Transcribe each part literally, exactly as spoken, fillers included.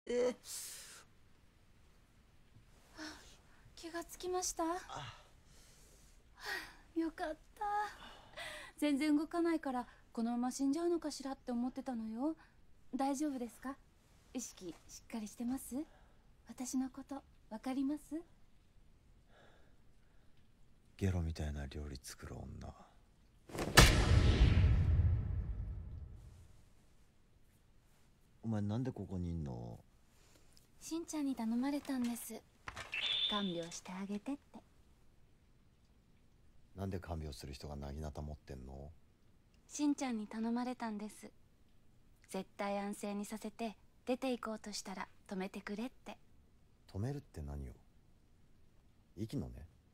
え気がつきました。よかった。全然動かないからこのまま死んじゃうのかしらって思ってたのよ。大丈夫ですか？意識しっかりしてます？私のこと分かります？ ゲロみたいな料理作る女。お前なんでここにいんの？ しんちゃんに頼まれたんです。看病してあげてって。 なんで看病する人がなぎなた持ってんの？ しんちゃんに頼まれたんです。絶対安静にさせて出て行こうとしたら止めてくれって。 止めるって何を？息のね。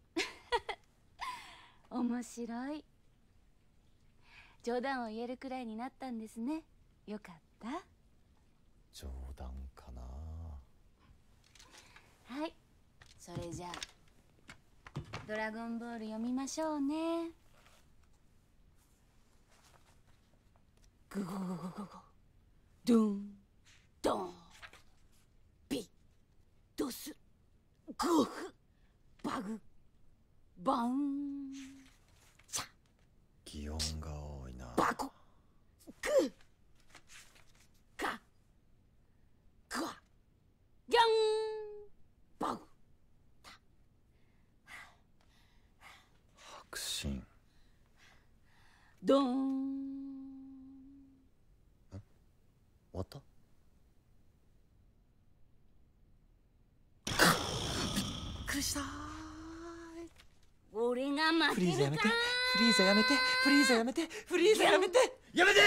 面白い。冗談を言えるくらいになったんですね。よかった。 冗談かな。 はい、それじゃあドラゴンボール読みましょうね。グゴゴゴゴゴドンドンビドスゴフバグバンチャ擬音が多いな。 バコグガグワギャンバグ白心。 ドーン。 終わった？びっくりした。 俺が負けるか。 フリーザやめてフリーザやめてフリーザやめてやめて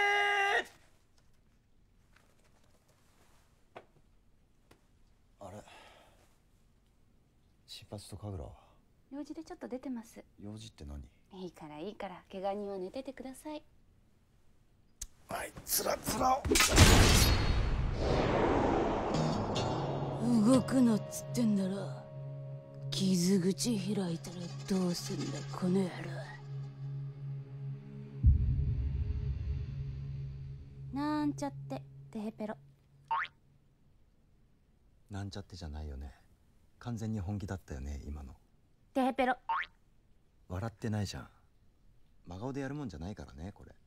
ー。あれ、新八と神楽は？ 用事でちょっと出てます。 用事って何？ いいからいいから、怪我人は寝ててください。 あいつらつら動くなっつってんだろ。傷口開いたらどうすんだこの野郎。なんちゃっててへペロ。 なんちゃってじゃないよね。完全に本気だったよね今の。 てへペロ。 笑ってないじゃん。真顔でやるもんじゃないからねこれ。